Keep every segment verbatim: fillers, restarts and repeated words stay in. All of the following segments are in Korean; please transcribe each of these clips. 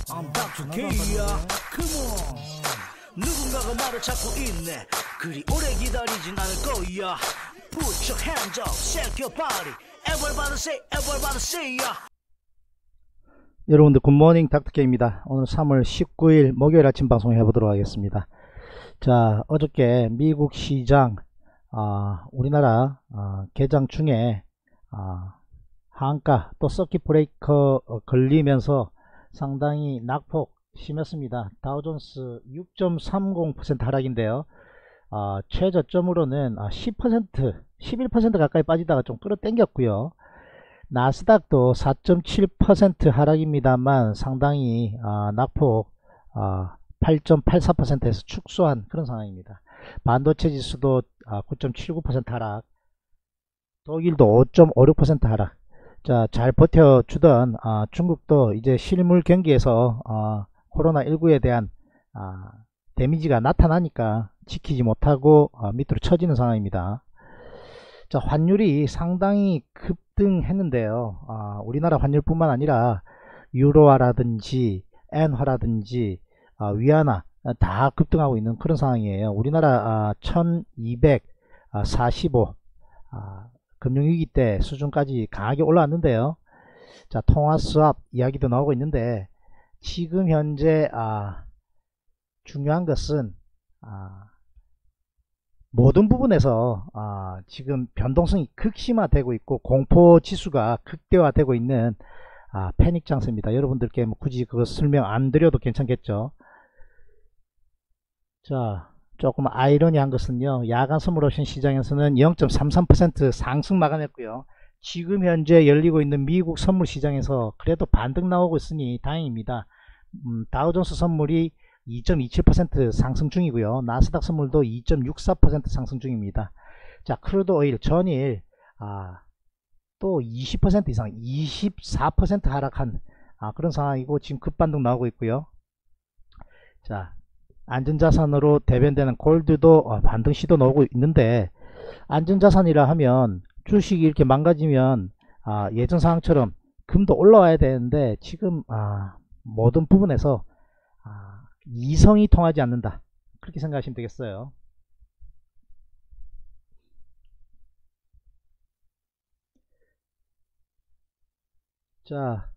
I'm 닥터 K야. Come on. 누군가가 나를 찾고 있네. 그리 오래 기다리진 않을 거야. Put your hands up, shake your body. Everybody say, everybody say ya. 여러분들 굿모닝 닥터케입니다. 오늘 삼월 십구일 목요일 아침 방송 해보도록 하겠습니다. 자, 어저께 미국 시장 아, 우리나라 아, 개장 중에 아, 하한가 또 서킷 브레이커 어, 걸리면서 상당히 낙폭 심했습니다. 다우존스 육 점 삼공 퍼센트 하락인데요. 아, 최저점으로는 아, 십 퍼센트 십일 퍼센트 가까이 빠지다가 좀 끌어당겼고요. 나스닥도 사 점 칠 퍼센트 하락입니다만 상당히 아, 낙폭 아, 팔 점 팔사 퍼센트에서 축소한 그런 상황입니다. 반도체 지수도 아, 구 점 칠구 퍼센트 하락, 독일도 오 점 오육 퍼센트 하락. 자, 잘 버텨주던 아, 중국도 이제 실물 경기에서 아, 코로나 십구에 대한 아, 데미지가 나타나니까 지키지 못하고 아, 밑으로 처지는 상황입니다. 자, 환율이 상당히 급등했는데요. 아, 우리나라 환율뿐만 아니라 유로화라든지 엔화라든지 아, 위안화 다 급등하고 있는 그런 상황이에요. 우리나라 아, 천이백사십오 아, 금융위기 때 수준까지 강하게 올라왔는데요. 자, 통화스왑 이야기도 나오고 있는데 지금 현재 아, 중요한 것은 아, 모든 부분에서 아, 지금 변동성이 극심화되고 있고 공포지수가 극대화되고 있는 아, 패닉 장세입니다. 여러분들께 뭐 굳이 그거 설명 안 드려도 괜찮겠죠. 자, 조금 아이러니한 것은요, 야간 선물 옵션 시장에서는 영 점 삼삼 퍼센트 상승 마감했고요. 지금 현재 열리고 있는 미국 선물 시장에서 그래도 반등 나오고 있으니 다행입니다. 음, 다우존스 선물이 이 점 이칠 퍼센트 상승 중이고요. 나스닥 선물도 이 점 육사 퍼센트 상승 중입니다. 자, 크루드 오일 전일 아, 또 이십 퍼센트 이상 이십사 퍼센트 하락한 아, 그런 상황이고 지금 급반등 나오고 있고요. 자, 안전자산으로 대변되는 골드도 어, 반등 시도 나오고 있는데, 안전자산이라 하면 주식이 이렇게 망가지면 아, 예전 상황처럼 금도 올라와야 되는데 지금 아, 모든 부분에서 아, 이성이 통하지 않는다, 그렇게 생각하시면 되겠어요. 자,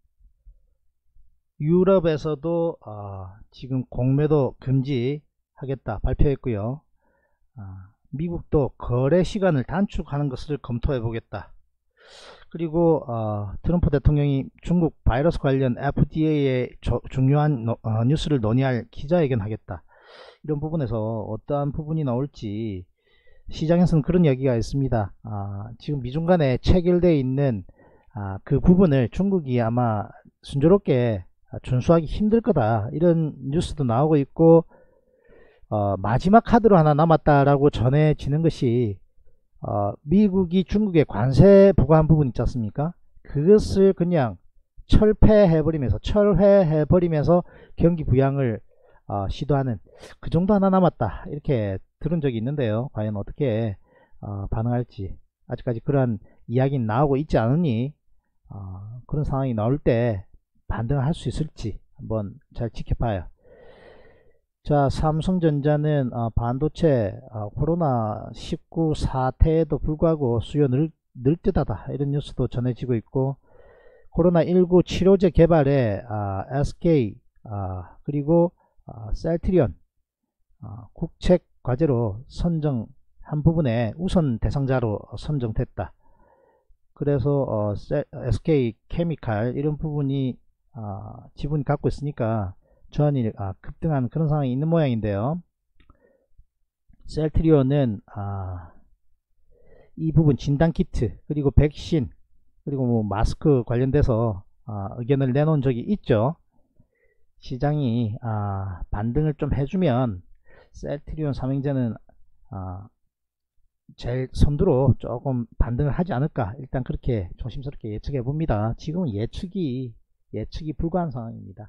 유럽에서도 아, 지금 공매도 금지하겠다 발표했고요. 아, 미국도 거래 시간을 단축하는 것을 검토해 보겠다. 그리고 어, 트럼프 대통령이 중국 바이러스 관련 에프디에이의 조, 중요한 노, 어, 뉴스를 논의할 기자회견 하겠다. 이런 부분에서 어떠한 부분이 나올지 시장에서는 그런 이야기가 있습니다. 아, 지금 미중 간에 체결되어 있는 아, 그 부분을 중국이 아마 순조롭게 준수하기 힘들 거다, 이런 뉴스도 나오고 있고, 어, 마지막 카드로 하나 남았다라고 전해지는 것이 어, 미국이 중국에 관세 부과한 부분 있지 않습니까? 그것을 그냥 철폐해버리면서 철회해버리면서 경기 부양을 어, 시도하는 그 정도 하나 남았다, 이렇게 들은 적이 있는데요. 과연 어떻게 어, 반응할지 아직까지 그러한 이야기는 나오고 있지 않으니 어, 그런 상황이 나올 때 반등을 할 수 있을지 한번 잘 지켜봐요. 자, 삼성전자는 어, 반도체 어, 코로나 십구 사태에도 불구하고 수요 늘, 늘듯하다, 이런 뉴스도 전해지고 있고, 코로나 십구 치료제 개발에 어, 에스케이 어, 그리고 어, 셀트리온 어, 국책 과제로 선정한 부분에 우선 대상자로 선정됐다. 그래서 어, 에스케이 케미칼 이런 부분이 어, 지분이 갖고 있으니까 전일 아, 급등한 그런 상황이 있는 모양인데요. 셀트리온은 아, 이 부분 진단키트 그리고 백신 그리고 뭐 마스크 관련돼서 아, 의견을 내놓은 적이 있죠. 시장이 아, 반등을 좀 해주면 셀트리온 삼형제는 아, 제일 선두로 조금 반등을 하지 않을까, 일단 그렇게 조심스럽게 예측해 봅니다. 지금은 예측이 예측이 불가한 상황입니다.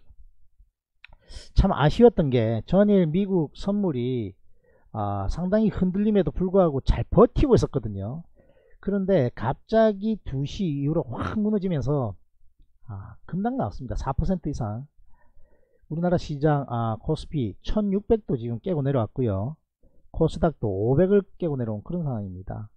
참 아쉬웠던 게 전일 미국 선물이 아, 상당히 흔들림에도 불구하고 잘 버티고 있었거든요. 그런데 갑자기 두 시 이후로 확 무너지면서 아, 금방 나왔습니다. 사 퍼센트 이상. 우리나라 시장 아, 코스피 천육백도 지금 깨고 내려왔고요. 코스닥도 오백을 깨고 내려온 그런 상황입니다.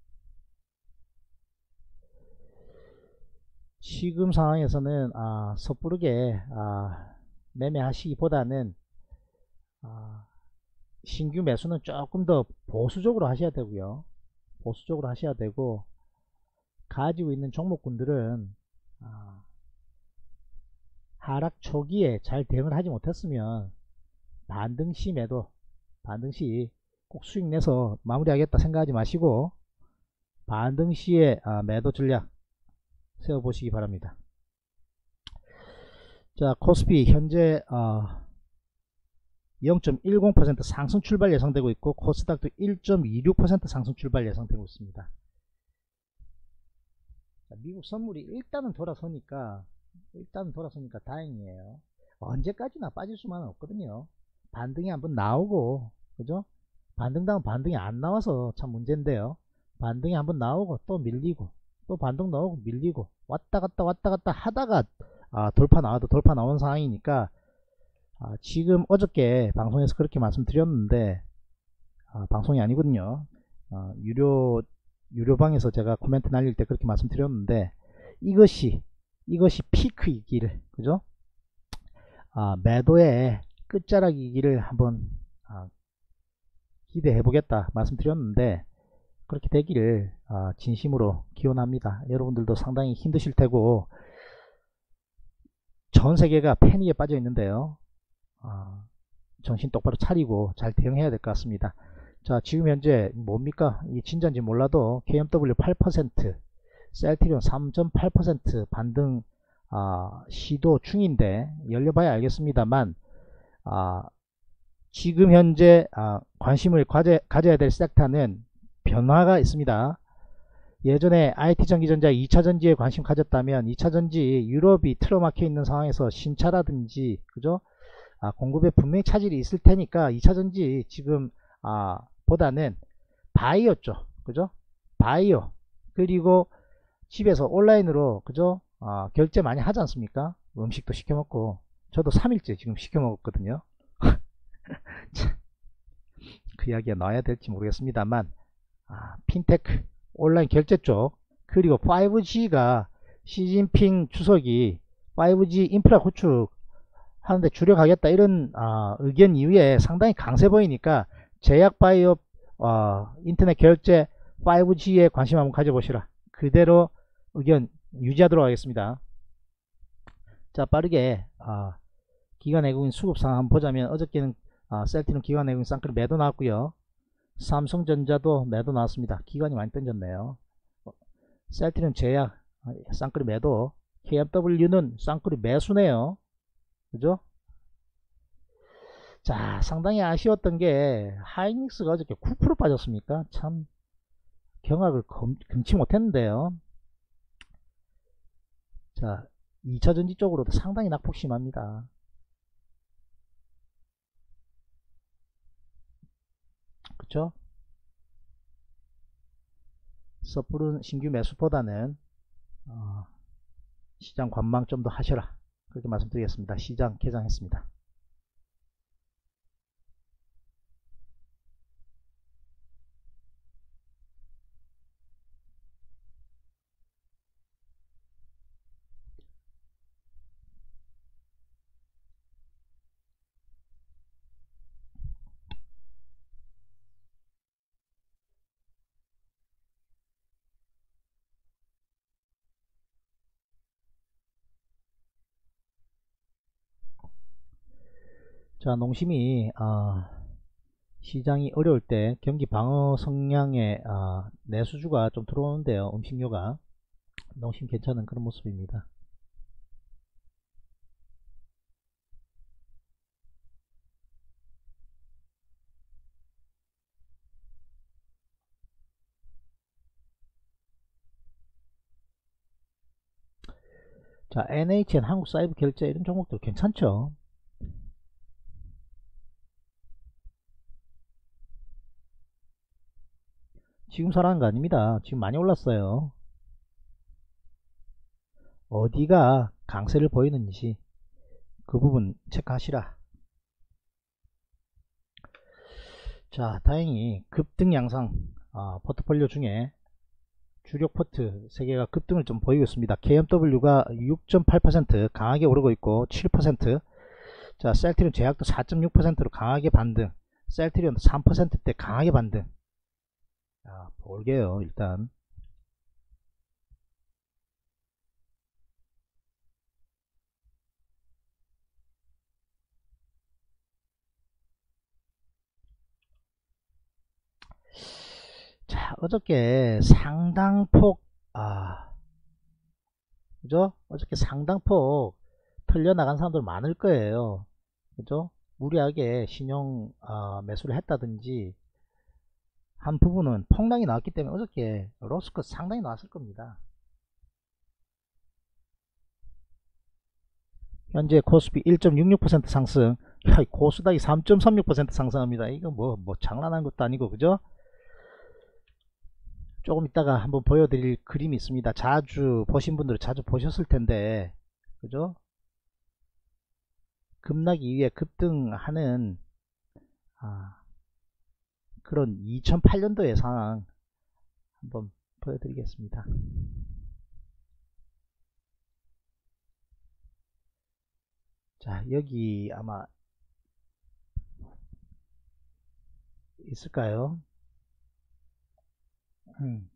지금 상황에서는 아, 섣부르게 아, 매매하시기보다는 아, 신규 매수는 조금 더 보수적으로 하셔야 되고요. 보수적으로 하셔야 되고, 가지고 있는 종목군들은 아, 하락 초기에 잘 대응을 하지 못했으면 반등시 매도, 반등시 꼭 수익 내서 마무리하겠다 생각하지 마시고 반등시에 아, 매도 전략 세워보시기 바랍니다. 자, 코스피 현재 어, 영 점 일공 퍼센트 상승 출발 예상되고 있고, 코스닥도 일 점 이육 퍼센트 상승 출발 예상되고 있습니다. 자, 미국 선물이 일단은 돌아서니까 일단은 돌아서니까 다행이에요. 언제까지나 빠질 수만은 없거든요. 반등이 한번 나오고, 그죠? 반등 다음 반등이 안 나와서 참 문제인데요. 반등이 한번 나오고 또 밀리고 또 반등 나오고 밀리고 왔다 갔다 왔다 갔다 하다가 아, 돌파 나와도 돌파 나온 상황이니까 아, 지금 어저께 방송에서 그렇게 말씀드렸는데 아, 방송이 아니거든요. 아, 유료 유료방에서 제가 코멘트 날릴 때 그렇게 말씀드렸는데 이것이 이것이 피크이기를, 그죠? 아, 매도의 끝자락이기를 한번 아, 기대해 보겠다 말씀드렸는데 그렇게 되기를 아, 진심으로 기원합니다. 여러분들도 상당히 힘드실 테고 전 세계가 패닉에 빠져 있는데요. 아, 정신 똑바로 차리고 잘 대응해야 될 것 같습니다. 자, 지금 현재 뭡니까? 이 진짜인지 몰라도 케이엠더블유 팔 퍼센트, 셀트리온 삼 점 팔 퍼센트 반등 아, 시도 중인데 열려봐야 알겠습니다만 아, 지금 현재 아, 관심을 가져, 가져야 될 섹터는 변화가 있습니다. 예전에 아이티 전기전자 이 차 전지에 관심 가졌다면 이 차 전지 유럽이 틀어막혀 있는 상황에서 신차라든지, 그죠? 아, 공급에 분명히 차질이 있을 테니까 이 차 전지 지금 아, 보다는 바이오 쪽, 그죠? 바이오, 그리고 집에서 온라인으로, 그죠? 아, 결제 많이 하지 않습니까? 음식도 시켜 먹고. 저도 삼 일째 지금 시켜 먹었거든요. 그 이야기가 나와야 될지 모르겠습니다만 아, 핀테크, 온라인 결제 쪽, 그리고 파이브지가 시진핑 주석이 파이브지 인프라 구축 하는데 주력하겠다 이런 아, 의견 이후에 상당히 강세 보이니까 제약바이오 어, 인터넷 결제 파이브지에 관심 한번 가져보시라. 그대로 의견 유지하도록 하겠습니다. 자, 빠르게 아, 기관 외국인 수급 상황 한번 보자면 어저께는 아, 셀트리온 기관 외국인 쌍끌이 매도 나왔고요. 삼성전자도 매도 나왔습니다. 기관이 많이 던졌네요. 셀트리온 제약 쌍끌이 매도, 케이엠더블유는 쌍끌이 매수네요. 그죠? 자, 상당히 아쉬웠던 게 하이닉스가 어저께 구 퍼센트 빠졌습니까? 참 경악을 검, 금치 못했는데요. 자, 이 차 전지 쪽으로도 상당히 낙폭 심합니다. 그쵸? 섣부른 신규 매수보다는 어, 시장 관망 좀 더 하셔라, 그렇게 말씀드리겠습니다. 시장 개장했습니다. 자, 농심이 어, 시장이 어려울 때 경기 방어 성향의 어, 내수주가 좀 들어오는데요. 음식료가 농심 괜찮은 그런 모습입니다. 자, 엔에이치엔 한국사이버결제 이런 종목들 괜찮죠? 지금 사라는 거 아닙니다. 지금 많이 올랐어요. 어디가 강세를 보이는지 그 부분 체크하시라. 자, 다행히 급등 양상, 어, 포트폴리오 중에 주력 포트 세 개가 급등을 좀 보이고 있습니다. 케이엠더블유가 육 점 팔 퍼센트 강하게 오르고 있고 칠 퍼센트, 자, 셀트리온 제약도 사 점 육 퍼센트로 강하게 반등, 셀트리온도 삼 퍼센트대 강하게 반등. 자, 볼게요. 일단 자, 어저께 상당폭, 아, 그죠? 어저께 상당폭 털려나간 사람들 많을 거예요. 그죠? 무리하게 신용 어, 매수를 했다든지 한 부분은 폭락이 나왔기 때문에 어저께 로스컷 상당히 나왔을 겁니다. 현재 코스피 일 점 육육 퍼센트 상승, 야, 고스닥이 삼 점 삼육 퍼센트 상승합니다. 이거 뭐, 뭐 장난한 것도 아니고, 그죠? 조금 이따가 한번 보여드릴 그림이 있습니다. 자주 보신 분들은 자주 보셨을 텐데, 그죠? 급락이 위해 급등하는 아, 그런 이천팔 년도의 상황 한번 보여드리겠습니다. 자, 여기 아마 있을까요? 음.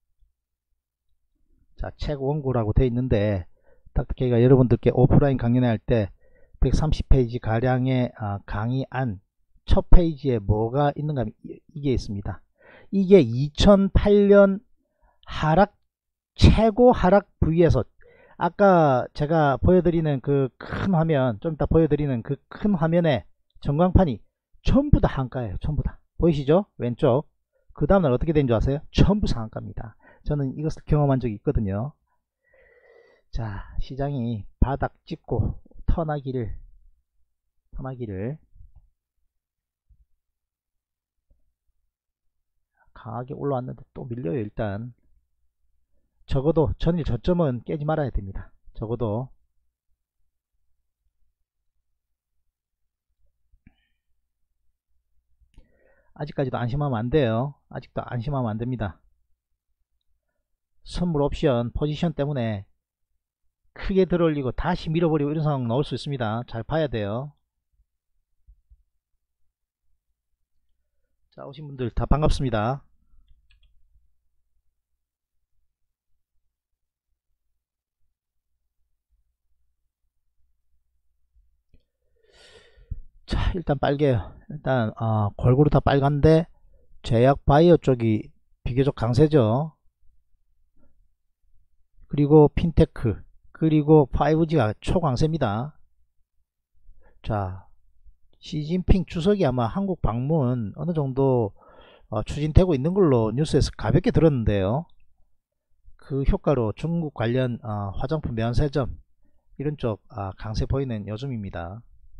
자, 책 원고라고 되어 있는데 닥터케이가 여러분들께 오프라인 강연회 할 때 백삼십 페이지 가량의 아, 강의 안 첫 페이지에 뭐가 있는가 하면 이게 있습니다. 이게 이천팔 년 하락, 최고 하락 부위에서 아까 제가 보여드리는 그 큰 화면, 좀 이따 보여드리는 그 큰 화면에 전광판이 전부 다 한가예요. 전부 다 보이시죠? 왼쪽. 그 다음날 어떻게 된 줄 아세요? 전부 상한가입니다. 저는 이것을 경험한 적이 있거든요. 자, 시장이 바닥 찍고 턴하기를 턴하기를 강하게 올라왔는데 또 밀려요. 일단 적어도 전일 저점은 깨지 말아야 됩니다. 적어도 아직까지도 안심하면 안 돼요. 아직도 안심하면 안 됩니다. 선물 옵션 포지션 때문에 크게 들어올리고 다시 밀어버리고 이런 상황 나올 수 있습니다. 잘 봐야 돼요. 자, 오신 분들 다 반갑습니다. 자, 일단 빨개요. 일단 어, 골고루 다 빨간데 제약 바이오 쪽이 비교적 강세죠. 그리고 핀테크, 그리고 파이브지가 초강세입니다. 자, 시진핑 주석이 아마 한국 방문 어느 정도 어, 추진되고 있는 걸로 뉴스에서 가볍게 들었는데요. 그 효과로 중국 관련 어, 화장품 면세점 이런 쪽 아, 강세 보이는 요즘입니다.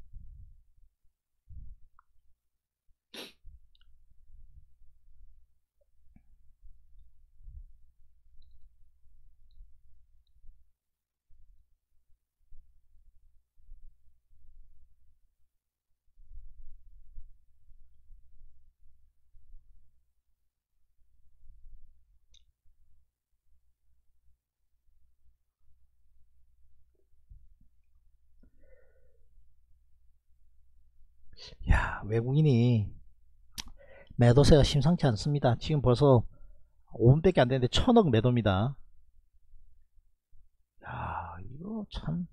야, 외국인이 매도세가 심상치 않습니다. 지금 벌써 오 분밖에 안 되는데 천억 매도입니다. 야, 이거 참.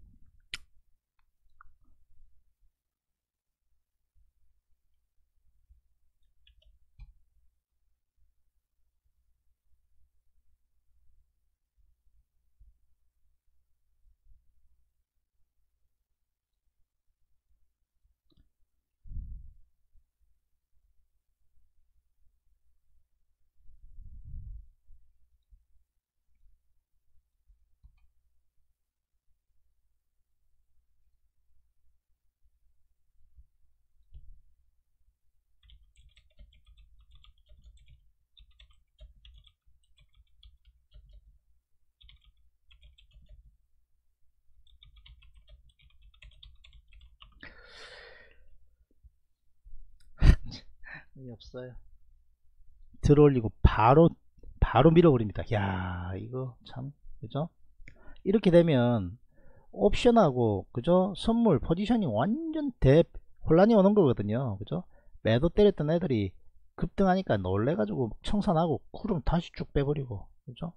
의미 없어요. 들어올리고 바로 바로 밀어버립니다. 야 이거 참 그죠? 이렇게 되면 옵션하고 그죠? 선물 포지셔닝 완전 대 혼란이 오는 거거든요. 그죠? 매도 때렸던 애들이 급등하니까 놀래가지고 청산하고 구름 다시 쭉 빼버리고 그죠?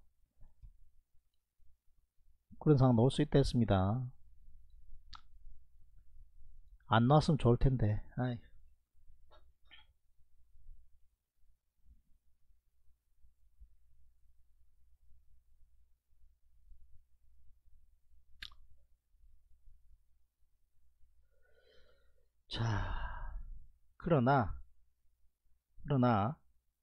그런 상황 나올 수 있다 했습니다. 안 나왔으면 좋을 텐데. 아이. 자, 그러나 그러나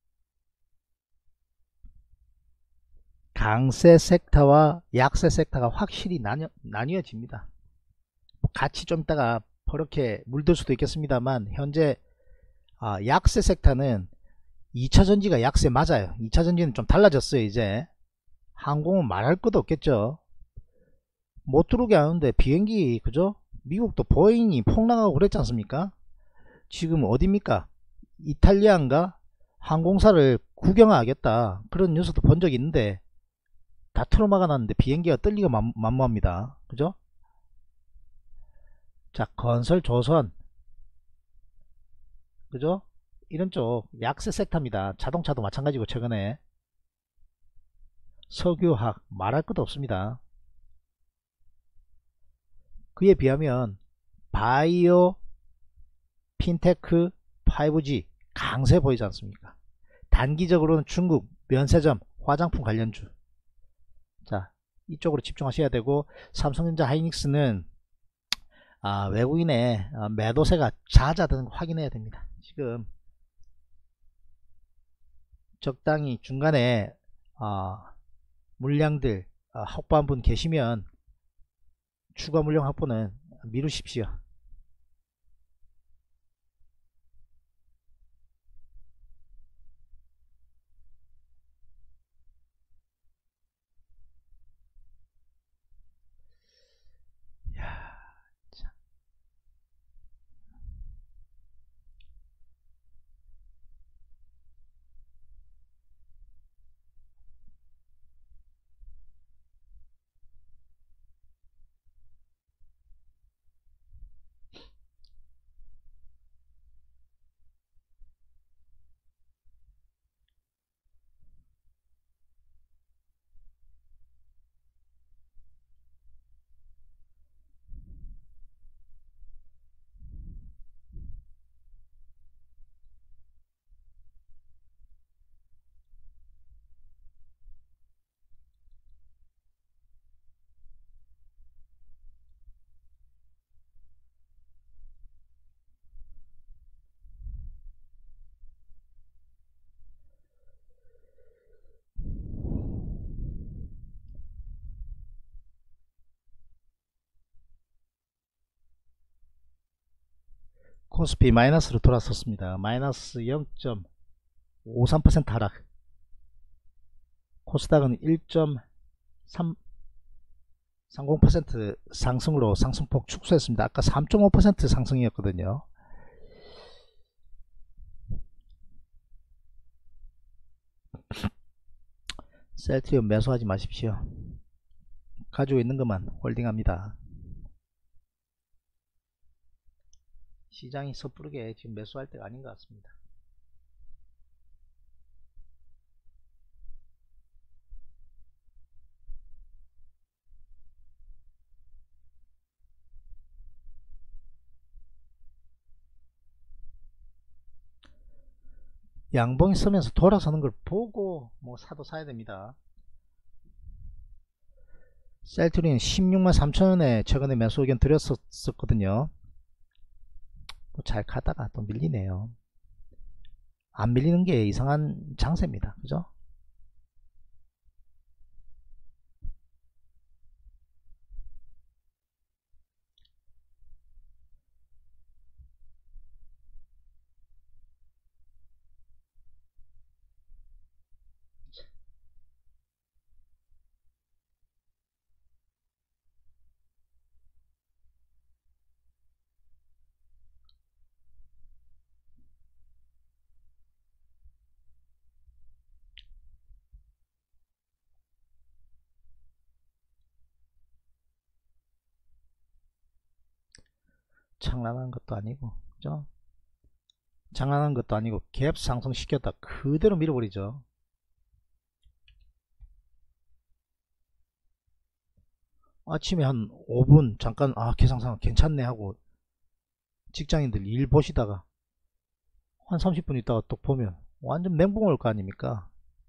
강세 섹터와 약세 섹터가 확실히 나뉘어, 나뉘어집니다. 같이 좀 이따가 그렇게 물들 수도 있겠습니다만 현재 아, 약세 섹터는 이 차 전지가 약세 맞아요. 이 차 전지는 좀 달라졌어요. 이제 항공은 말할 것도 없겠죠. 못 들어오게 하는데 비행기 그죠? 미국도 보잉이 폭락하고 그랬지 않습니까? 지금 어딥니까? 이탈리아인가? 항공사를 구경하겠다 그런 뉴스도 본 적이 있는데 다 틀어막아 놨는데 비행기가 뜰리가 만, 만무합니다. 그죠? 자, 건설 조선 그죠? 이런 쪽 약세 섹터입니다. 자동차도 마찬가지고 최근에 석유화학 말할 것도 없습니다. 그에 비하면 바이오, 핀테크, 파이브지 강세 보이지 않습니까? 단기적으로는 중국 면세점, 화장품 관련주. 자, 이쪽으로 집중하셔야 되고 삼성전자 하이닉스는 아, 외국인의 아, 매도세가 잦아드는 거 확인해야 됩니다. 지금 적당히 중간에 어, 물량들 어, 확보한 분 계시면 추가 물량 확보는 미루십시오. 야, 참. 코스피 마이너스로 돌아섰습니다. 마이너스 영 점 오삼 퍼센트 하락. 코스닥은 일 점 삼 퍼센트 상승으로 상승폭 축소했습니다. 아까 삼 점 오 퍼센트 상승이었거든요. 셀트리온 매수하지 마십시오. 가지고 있는 것만 홀딩합니다. 시장이 섣부르게 지금 매수할 때가 아닌 것 같습니다. 양봉이 서면서 돌아서는 걸 보고 뭐 사도 사야 됩니다. 셀트리온 십육만 삼천 원에 최근에 매수 의견 드렸었거든요. 뭐 잘 가다가 또 밀리네요. 안 밀리는 게 이상한 장세입니다. 그죠? 장난하는 것도 아니고, 그죠? 장난하는 것도 아니고 갭 상승시켰다 그대로 밀어버리죠. 아침에 한 오 분 잠깐 아 계상상 괜찮네 하고 직장인들 일 보시다가 한 삼십 분 있다가 또 보면 완전 멘붕 올 거 아닙니까?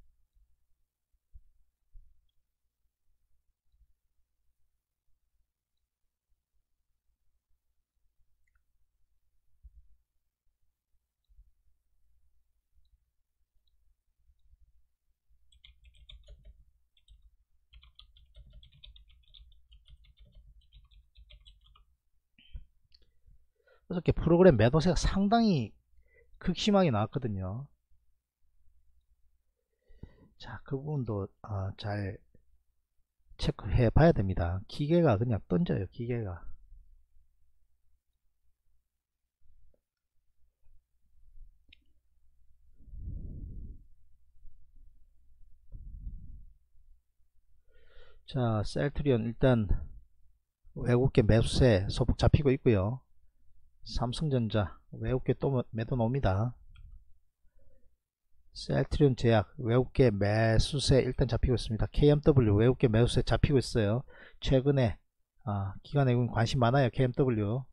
그렇게 프로그램 매도세가 상당히 극심하게 나왔거든요. 자, 그 부분도 어, 잘 체크해 봐야 됩니다. 기계가 그냥 던져요. 기계가. 자, 셀트리온 일단 외국계 매수세 소폭 잡히고 있고요. 삼성전자 외국계 또 매도 나옵니다. 셀트리온 제약 외국계 매수세 일단 잡히고 있습니다. 케이엠더블유 외국계 매수세 잡히고 있어요. 최근에 아, 기관 외국인 관심 많아요. 케이엠더블유.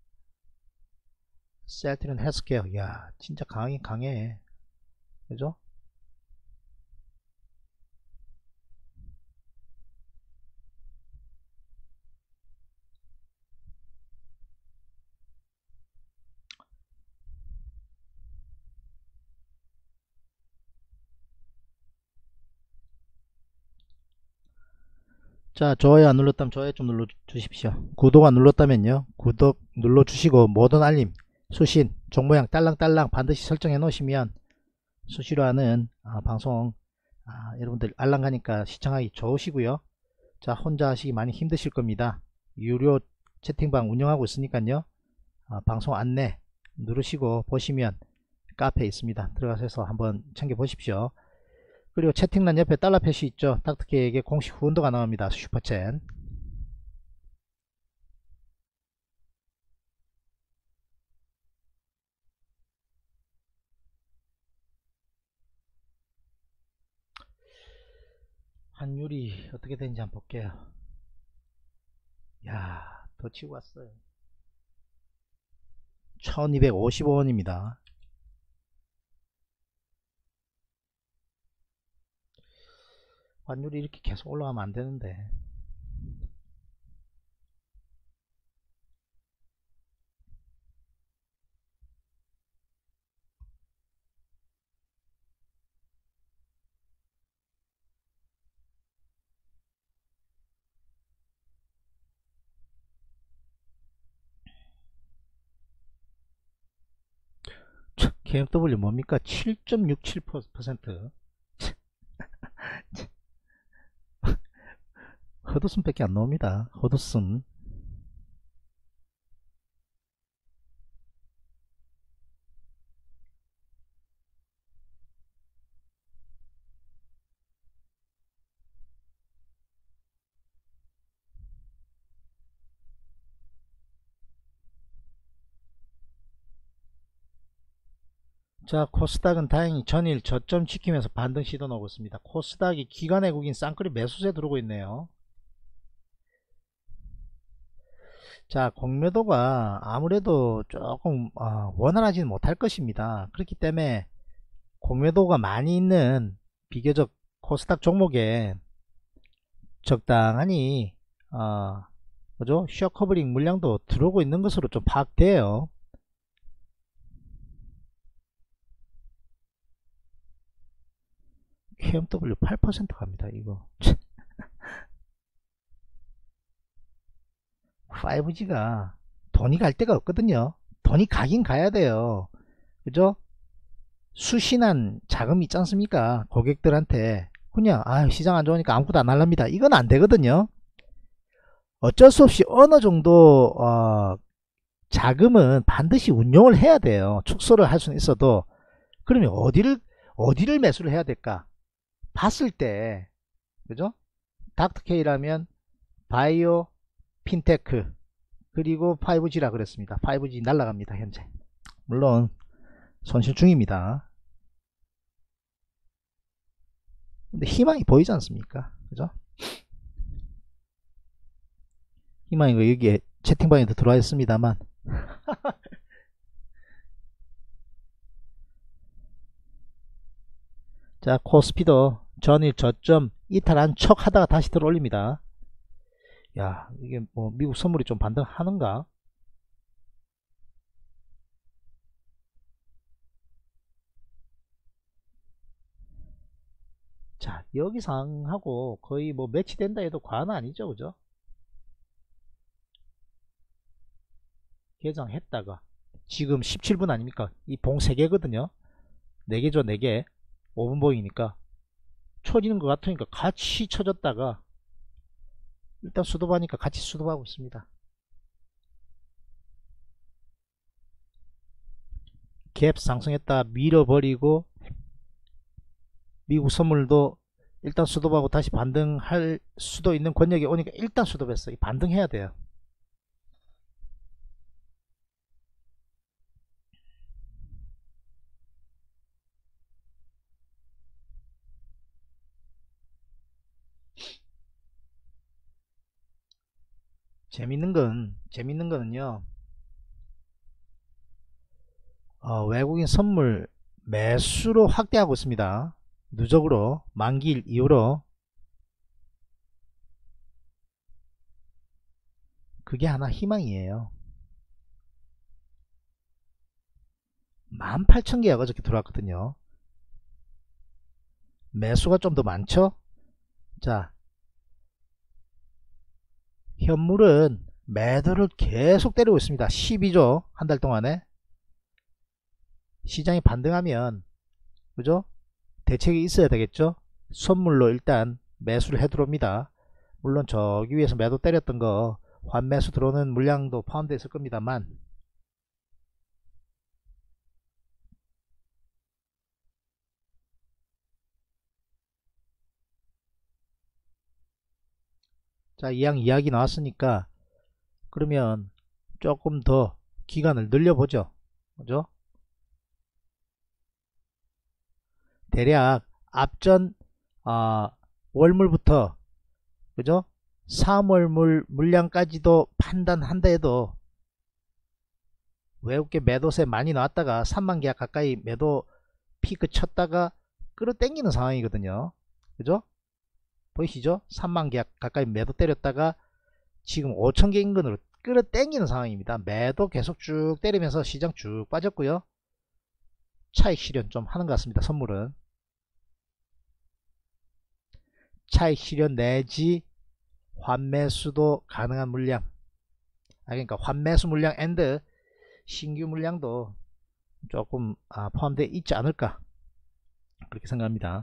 셀트리온 헬스케어 야 진짜 강하긴 강해. 그죠? 자, 좋아요 안 눌렀다면 좋아요 좀 눌러 주십시오. 구독 안 눌렀다면요 구독 눌러 주시고 모든 알림 수신 종모양 딸랑딸랑 반드시 설정해 놓으시면 수시로 하는 아, 방송 아, 여러분들 알람 가니까 시청하기 좋으시고요. 자, 혼자 하시기 많이 힘드실 겁니다. 유료 채팅방 운영하고 있으니까요. 아, 방송 안내 누르시고 보시면 카페 있습니다. 들어가셔서 한번 챙겨 보십시오. 그리고 채팅란 옆에 달러 표시 있죠. 닥터케이에게 공식 후원도가 나옵니다. 슈퍼챗. 환율이 어떻게 되는지 한번 볼게요. 야, 더 치고 왔어요. 천이백오십오 원입니다. 환율이 이렇게 계속 올라가면 안 되는데. 케이엠더블유 뭡니까? 칠 점 육칠 퍼센트. 허드슨 밖에 안 나옵니다. 허드슨. 자, 코스닥은 다행히 전일 저점 지키면서 반등 시도 나오고 있습니다. 코스닥이 기관 외국인 쌍끌이 매수세 들어오고 있네요. 자, 공매도가 아무래도 조금 어, 원활하지는 못할 것입니다. 그렇기 때문에 공매도가 많이 있는 비교적 코스닥 종목에 적당하니 어, 뭐죠? 셔 커버링 물량도 들어오고 있는 것으로 좀 파악돼요. 케이엠더블유 팔 퍼센트 갑니다. 이거 파이브지가 돈이 갈 데가 없거든요. 돈이 가긴 가야 돼요. 그죠? 수신한 자금이 있지 않습니까? 고객들한테 그냥 아 시장 안 좋으니까 아무것도 안 할랍니다. 이건 안 되거든요. 어쩔 수 없이 어느 정도 어, 자금은 반드시 운용을 해야 돼요. 축소를 할 수는 있어도. 그러면 어디를 어디를 매수를 해야 될까? 봤을 때 그죠? 닥터케이라면 바이오 핀테크 그리고 파이브지라 그랬습니다. 파이브지 날아갑니다. 현재 물론 손실 중입니다. 근데 희망이 보이지 않습니까? 그죠? 희망이 여기에 채팅방에도 들어와 있습니다만 자, 코스피도 전일 저점 이탈한 척 하다가 다시 들어 올립니다. 야, 이게 뭐 미국 선물이 좀 반등하는가? 자, 여기 상하고 거의 뭐 매치된다 해도 과언 아니죠, 그죠? 개장했다가 지금 십칠 분 아닙니까? 이 봉 세 개거든요. 네 개죠, 네 개. 오 분 봉이니까 쳐지는 것 같으니까 같이 쳐졌다가 일단 수도하니까 같이 수도하고 있습니다. 갭 상승했다 밀어버리고 미국 선물도 일단 수도하고 다시 반등할 수도 있는 권역이 오니까 일단 수도했어요. 반등해야 돼요. 재밌는 건 재밌는 거는요. 어, 외국인 선물 매수로 확대하고 있습니다. 누적으로 만기일 이후로 그게 하나 희망이에요. 만 팔천 개가 어저께 들어왔거든요. 매수가 좀 더 많죠. 자, 현물은 매도를 계속 때리고 있습니다. 십이조 한 달 동안에. 시장이 반등하면 그죠? 대책이 있어야 되겠죠. 선물로 일단 매수를 해 들어옵니다. 물론 저기 위에서 매도 때렸던 거 환매수 들어오는 물량도 포함되어 있을 겁니다만 자, 이왕 이야기 나왔으니까 그러면 조금 더 기간을 늘려보죠. 그죠? 대략 앞전 어, 월물부터 그죠? 삼월물 물량까지도 판단한다 해도 외국계 매도세 많이 나왔다가 삼만 계약 가까이 매도 피크 쳤다가 끌어당기는 상황이거든요. 그죠? 보이시죠? 삼만 계약 가까이 매도 때렸다가 지금 오천 개 인근으로 끌어당기는 상황입니다. 매도 계속 쭉 때리면서 시장 쭉 빠졌고요. 차익 실현 좀 하는 것 같습니다. 선물은 차익 실현 내지 환매수도 가능한 물량, 아 그러니까 환매수 물량 앤드 신규 물량도 조금 아, 포함되어 있지 않을까 그렇게 생각합니다.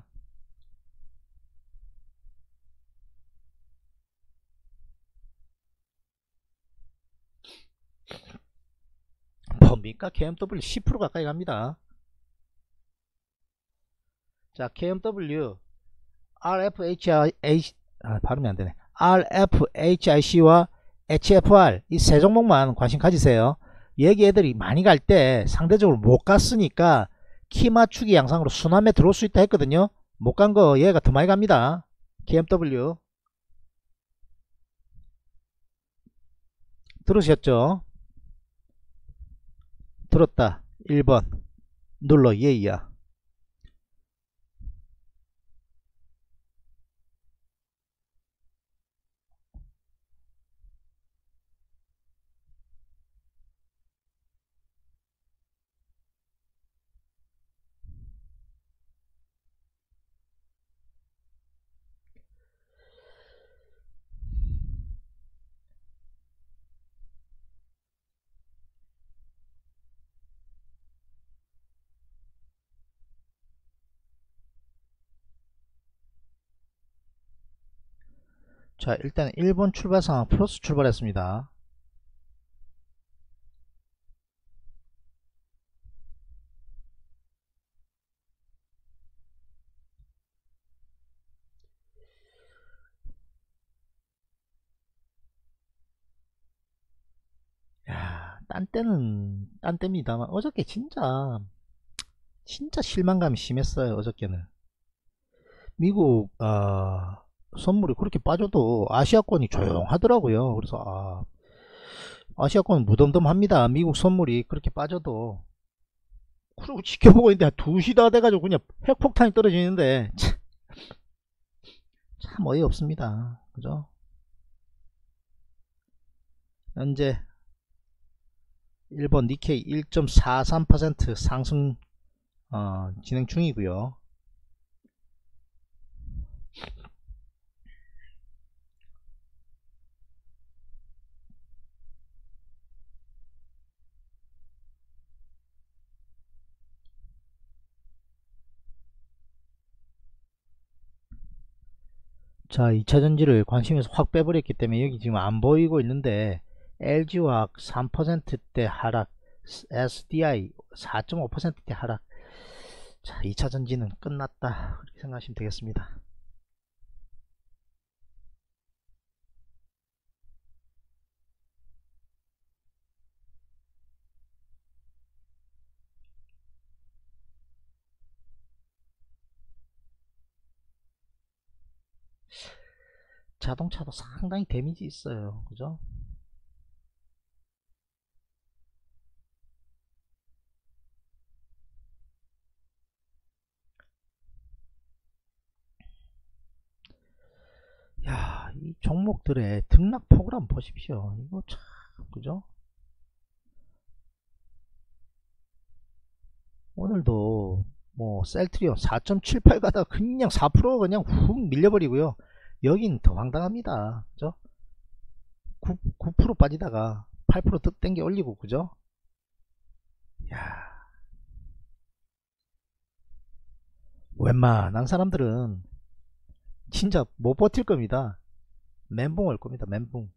뭡니까? 케이엠더블유 십 퍼센트 가까이 갑니다. 자, 케이엠더블유 알에프에이치아이 아, 발음이 안되네. 알에프에이치아이씨와 에이치에프알 이 세 종목만 관심 가지세요. 얘기 애들이 많이 갈 때 상대적으로 못 갔으니까 키 맞추기 양상으로 순환매 들어올 수 있다 했거든요. 못 간 거 얘가 더 많이 갑니다. 케이엠더블유 들으셨죠? 들었다. 일 번 눌러 예이야. 자, 일단 일본 출발 상황 플러스 출발했습니다. 딴 때는 딴 때입니다만 어저께 진짜 진짜 실망감이 심했어요. 어저께는 미국 어, 선물이 그렇게 빠져도 아시아권이 조용하더라고요. 그래서 아, 아시아권은 무덤덤합니다. 미국 선물이 그렇게 빠져도. 그리고 지켜보고 있는데 두 시 다 돼가지고 그냥 핵폭탄이 떨어지는데 참, 참 어이없습니다. 그죠? 현재 일본 니케이 일 점 사삼 퍼센트 상승 어, 진행 중이고요. 자, 이차전지를 관심에서 확 빼버렸기 때문에 여기 지금 안 보이고 있는데 엘지화학 삼 퍼센트대 하락, 에스디아이 사 점 오 퍼센트대 하락. 자, 이차전지는 끝났다 그렇게 생각하시면 되겠습니다. 자동차도 상당히 데미지 있어요. 그죠? 야, 이 종목들의 등락폭을 한번 보십시오. 이거 참, 그죠? 오늘도 뭐 셀트리온 사 점 칠팔 가다가 그냥 사 퍼센트 그냥 훅 밀려버리고요. 여긴 더 황당합니다. 그죠? 구, 구 퍼센트 빠지다가 팔 퍼센트 득 땡겨 올리고, 그죠? 야, 웬만한 사람들은 진짜 못 버틸 겁니다. 멘붕 올 겁니다. 멘붕.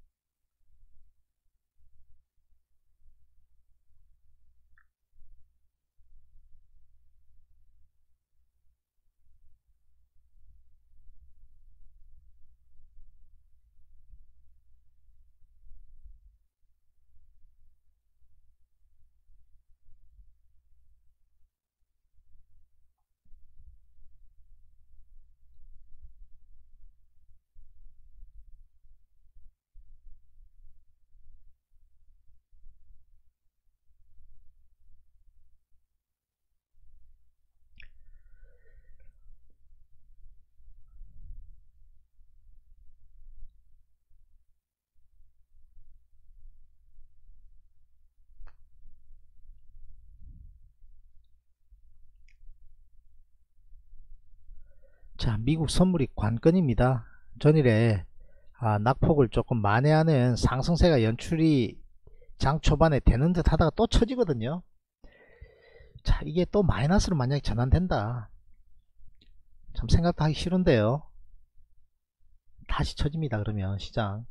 자, 미국 선물이 관건입니다. 전일에 아, 낙폭을 조금 만회하는 상승세가 연출이 장 초반에 되는 듯 하다가 또 쳐지거든요. 자, 이게 또 마이너스로 만약에 전환된다. 참 생각도 하기 싫은데요. 다시 쳐집니다. 그러면 시장.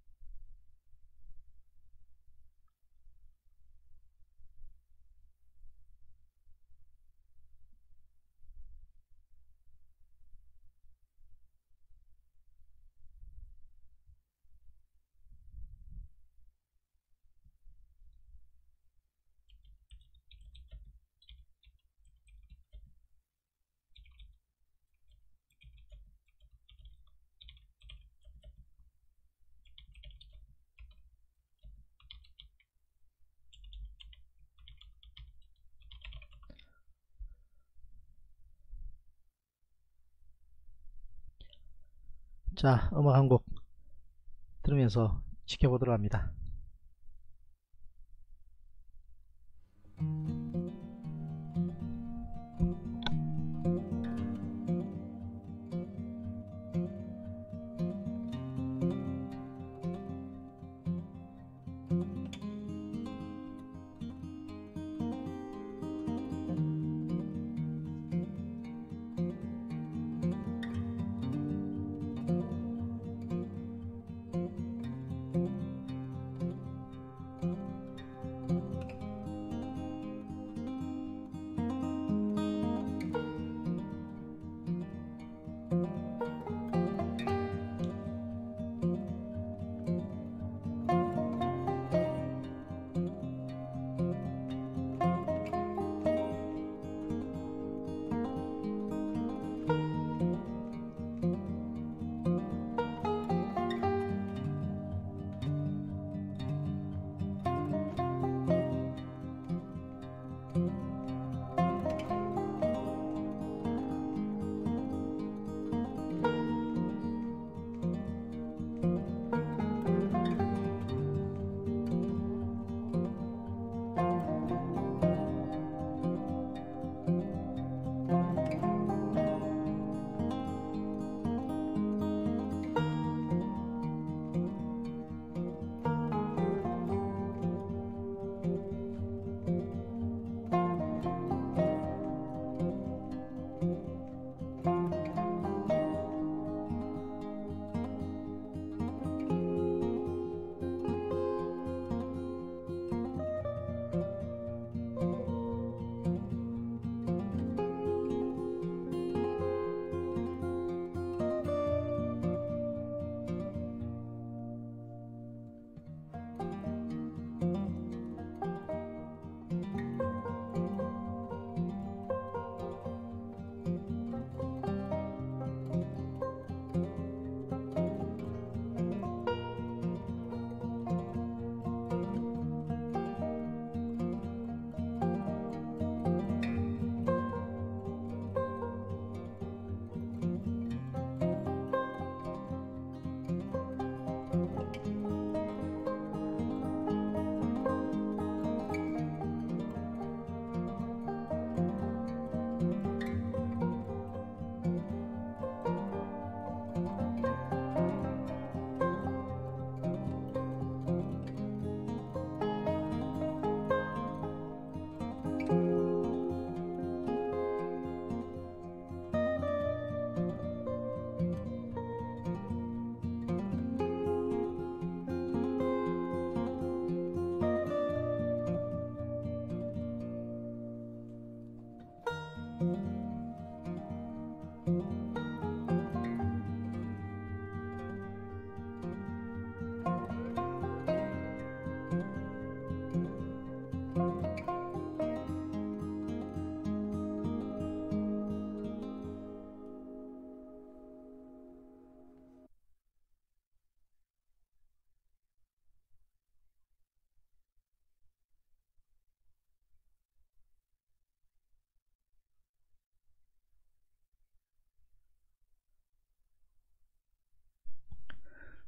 자, 음악 한 곡 들으면서 지켜보도록 합니다.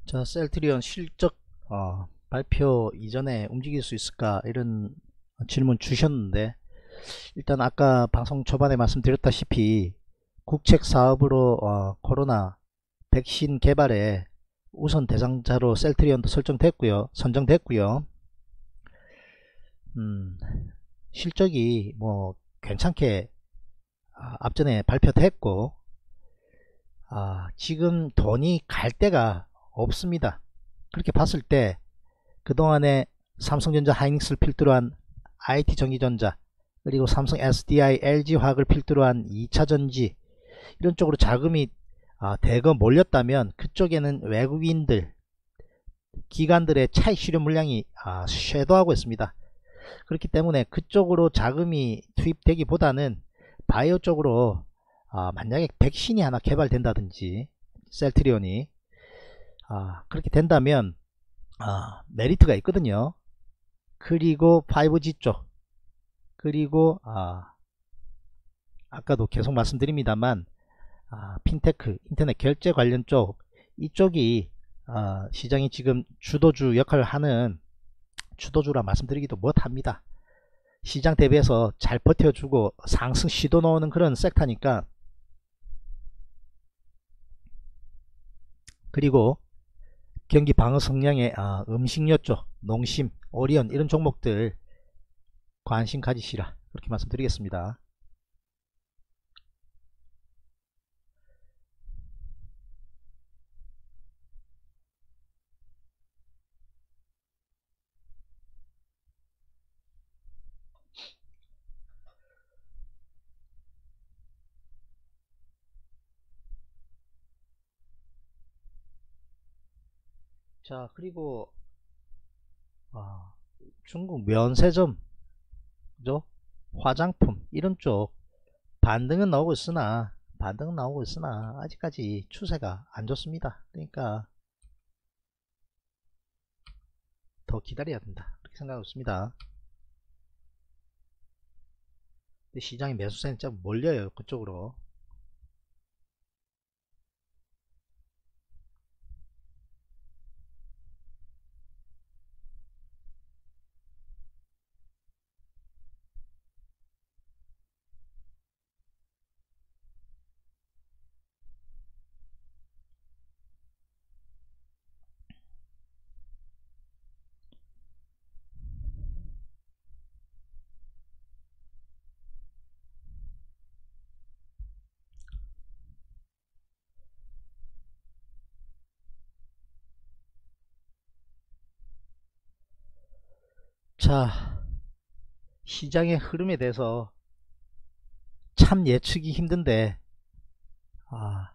자, 셀트리온 실적 어, 발표 이전에 움직일 수 있을까 이런 질문 주셨는데, 일단 아까 방송 초반에 말씀드렸다시피 국책 사업으로 어, 코로나 백신 개발에 우선 대상자로 셀트리온도 설정됐고요, 선정됐고요. 음, 실적이 뭐 괜찮게 아, 앞전에 발표됐고, 아, 지금 돈이 갈 데가 없습니다. 그렇게 봤을 때 그동안에 삼성전자 하이닉스를 필두로 한 아이티전기전자, 그리고 삼성 에스디아이, 엘지화학을 필두로 한 이차전지, 이런 쪽으로 자금이 아, 대거 몰렸다면 그쪽에는 외국인들, 기관들의 차익 실현 물량이 아, 쇄도하고 있습니다. 그렇기 때문에 그쪽으로 자금이 투입되기보다는 바이오 쪽으로 아, 만약에 백신이 하나 개발된다든지 셀트리온이 아, 그렇게 된다면 아, 메리트가 있거든요. 그리고 파이브지 쪽, 그리고 아, 아까도 계속 말씀드립니다만 아, 핀테크, 인터넷 결제 관련 쪽, 이쪽이 아, 시장이 지금 주도주 역할을 하는, 주도주라 말씀드리기도 못합니다. 시장 대비해서 잘 버텨주고 상승 시도 넣는 그런 섹터니까. 그리고 경기 방어 성향의 아, 음식료 쪽, 농심, 오리온 이런 종목들 관심 가지시라, 그렇게 말씀드리겠습니다. 자, 그리고 아, 중국 면세점, 그죠? 화장품 이런 쪽 반등은 나오고 있으나 반등은 나오고 있으나 아직까지 추세가 안 좋습니다. 그러니까 더 기다려야 된다, 그렇게 생각하고 있습니다. 근데 시장의 매수세는 좀 몰려요, 그쪽으로. 자, 시장의 흐름에 대해서 참 예측이 힘든데 아,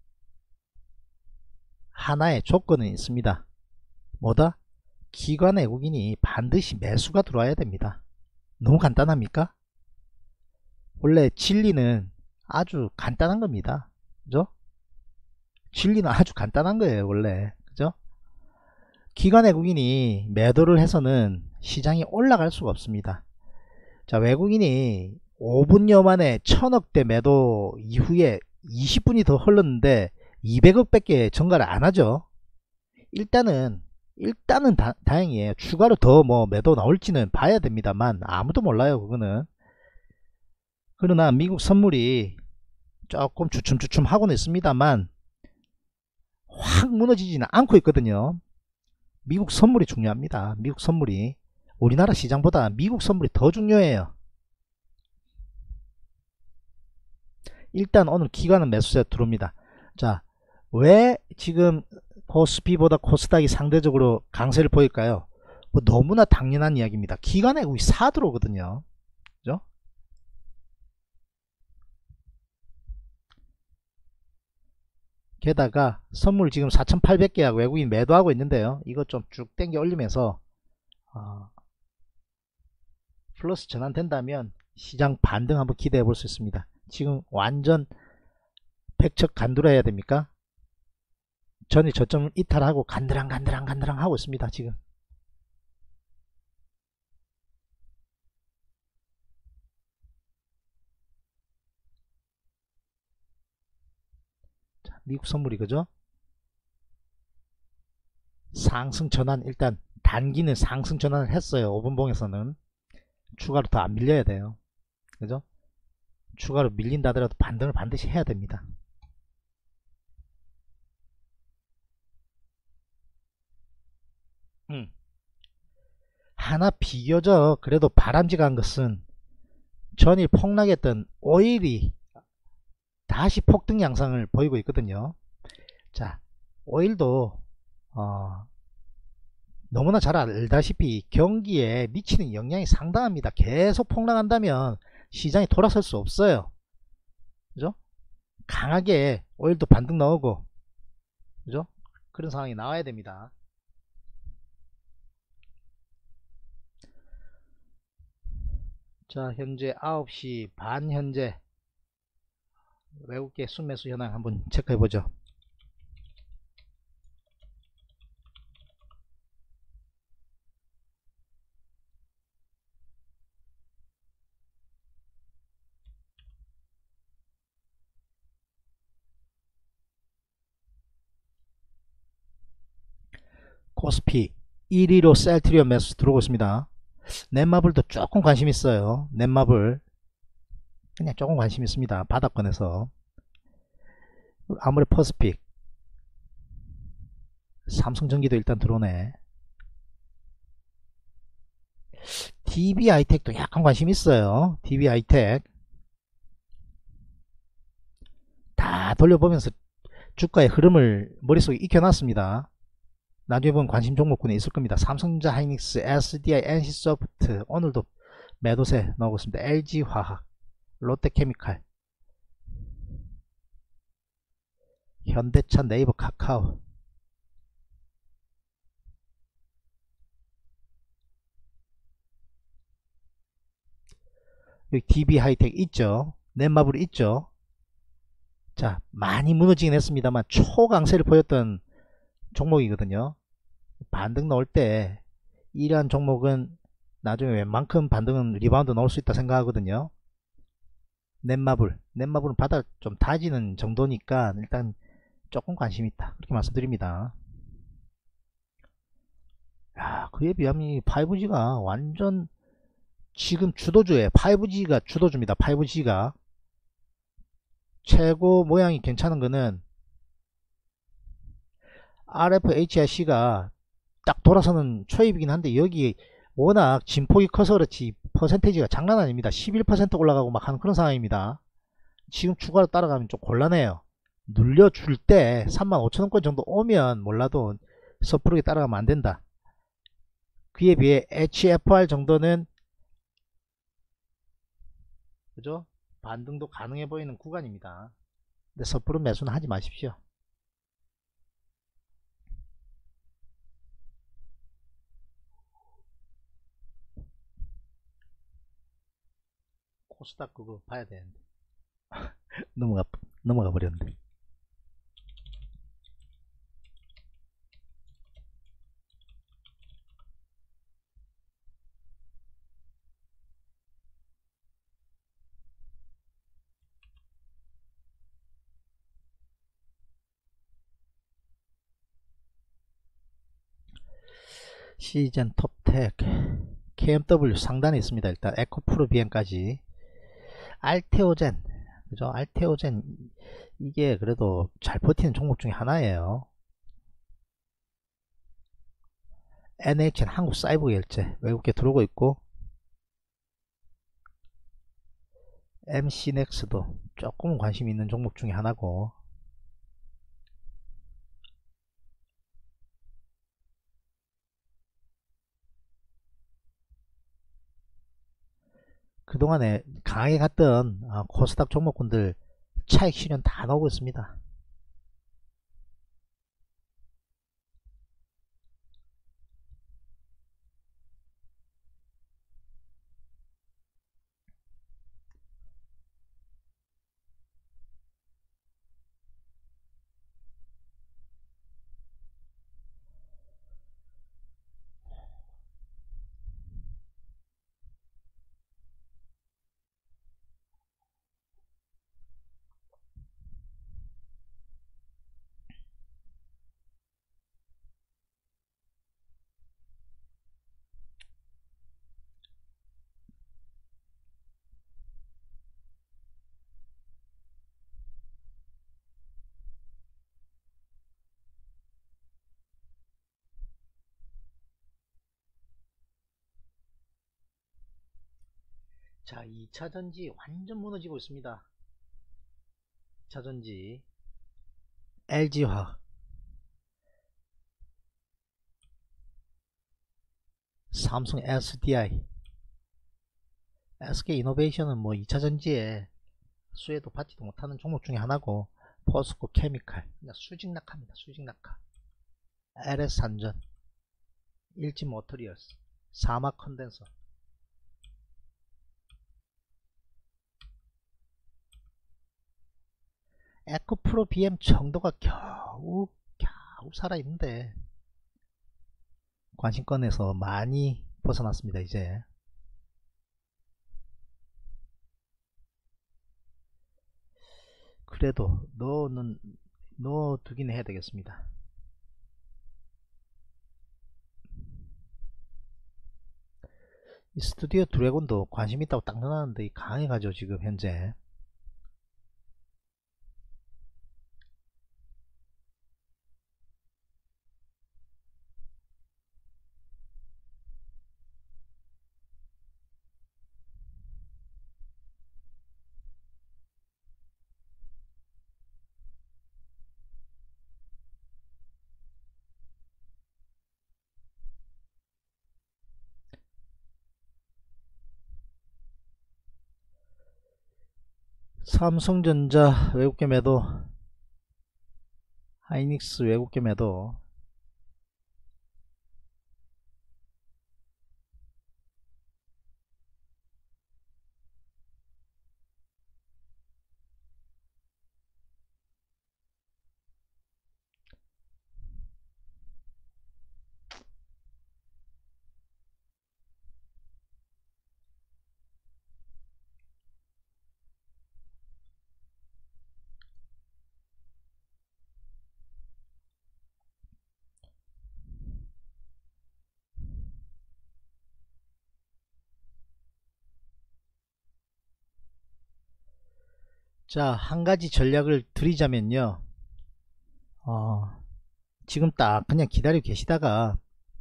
하나의 조건은 있습니다. 뭐다? 기관 외국인이 반드시 매수가 들어와야 됩니다. 너무 간단합니까? 원래 진리는 아주 간단한 겁니다. 그죠? 진리는 아주 간단한 거예요, 원래. 그죠? 기관 외국인이 매도를 해서는 시장이 올라갈 수가 없습니다. 자, 외국인이 오 분여 만에 천억대 매도 이후에 이십 분이 더 흘렀는데 이백억 밖에 전가를 안 하죠. 일단은 일단은 다, 다행이에요. 추가로 더 뭐 매도 나올지는 봐야 됩니다만 아무도 몰라요, 그거는. 그러나 미국 선물이 조금 주춤주춤 하고는 있습니다만 확 무너지지는 않고 있거든요. 미국 선물이 중요합니다. 미국 선물이 우리나라 시장보다 미국 선물이 더 중요해요. 일단 오늘 기관은 매수세 들어옵니다. 자, 왜 지금 코스피보다 코스닥이 상대적으로 강세를 보일까요? 뭐 너무나 당연한 이야기입니다. 기관에 우리 사 들어오거든요. 그죠? 게다가 선물 지금 사천팔백 개하고 외국인 매도하고 있는데요. 이거 좀 쭉 당겨 올리면서 어, 플러스 전환된다면 시장 반등 한번 기대해 볼 수 있습니다. 지금 완전 백척 간두려 해야 됩니까? 전에 저점 이탈하고 간드랑 간드랑 간드랑 하고 있습니다, 지금. 자, 미국 선물이 그죠? 상승 전환, 일단 단기는 상승 전환을 했어요. 오 분봉에서는 추가로 더 안 밀려야 돼요. 그죠? 추가로 밀린다 하더라도 반등을 반드시 해야 됩니다. 음. 하나 비교적 그래도 바람직한 것은 전일 폭락했던 오일이 다시 폭등 양상을 보이고 있거든요. 자, 오일도 어, 너무나 잘 알다시피 경기에 미치는 영향이 상당합니다. 계속 폭락한다면 시장이 돌아설 수 없어요. 그죠? 강하게 오일도 반등 나오고, 그죠? 그런 상황이 나와야 됩니다. 자, 현재 아홉 시 반 현재 외국계 순매수 현황 한번 체크해 보죠. 코스피 일 위로 셀트리온 매수 들어오고 있습니다. 넷마블도 조금 관심 있어요. 넷마블 그냥 조금 관심 있습니다. 바닥권에서. 아무리 퍼스픽, 삼성전기도 일단 들어오네. 디비아이텍도 약간 관심 있어요. 디비아이텍 다 돌려보면서 주가의 흐름을 머릿속에 익혀놨습니다. 나중에 보면 관심 종목군에 있을 겁니다. 삼성전자, 하이닉스, 에스디아이, 엔씨소프트 오늘도 매도세 나오고 있습니다. 엘지화학, 롯데케미칼, 현대차, 네이버, 카카오. 여기 디비하이텍 있죠. 넷마블 있죠. 자, 많이 무너지긴 했습니다만 초강세를 보였던 종목이거든요. 반등 나올 때 이러한 종목은 나중에 웬만큼 반등은 리바운드 나올 수 있다 생각하거든요. 넷마블, 넷마블은 바닥 좀 다지는 정도니까 일단 조금 관심 있다 그렇게 말씀드립니다. 야, 그에 비하면 파이브지가 완전 지금 주도주에 파이브지가 주도주입니다. 파이브지가 최고 모양이 괜찮은 거는 알에프에이치아이씨가 딱 돌아서는 초입이긴 한데 여기 워낙 진폭이 커서 그렇지 퍼센테이지가 장난 아닙니다. 십일 퍼센트 올라가고 막 하는 그런 상황입니다. 지금 추가로 따라가면 좀 곤란해요. 눌려줄 때 삼만 오천 원권 정도 오면 몰라도 섣부르게 따라가면 안 된다. 그에 비해 에이치에프알 정도는 그죠? 반등도 가능해 보이는 구간입니다. 근데 섣부른 매수는 하지 마십시오. 코스닥 그거 봐야 되는데 넘어가 넘어가 버렸는데. 시즌 톱텍 케이엠더블유 상단에 있습니다. 일단 에코프로 비엠까지 알테오젠 그죠? 알테오젠 이게 그래도 잘 버티는 종목 중에 하나예요. 엔에이치엔 한국사이버결제 외국계 들어오고 있고 엠씨넥스도 조금 관심 있는 종목 중에 하나고 그동안에 강하게 갔던 코스닥 종목군들 차익 실현 다 나오고 있습니다. 자, 이차전지 완전 무너지고 있습니다. 이차전지 엘지화학, 삼성 에스디아이, 에스케이이노베이션은 뭐 이차전지에 수혜도 받지도 못하는 종목 중에 하나고, 포스코 케미칼 그냥 수직낙하입니다. 수직낙하. 엘에스산전, 일지모터리얼스, 사마컨덴서, 에코프로 비엠 정도가 겨우 겨우 살아있는데 관심권에서 많이 벗어났습니다. 이제 그래도 넣어는 넣어두긴 해야 되겠습니다. 이 스튜디오 드래곤도 관심 있다고 딱 넣어놨는데 강해가지고 지금 현재 삼성전자 외국계 매도, 하이닉스 외국계 매도, 자, 한 가지 전략을 드리자면요. 어, 지금 딱 그냥 기다리고 계시다가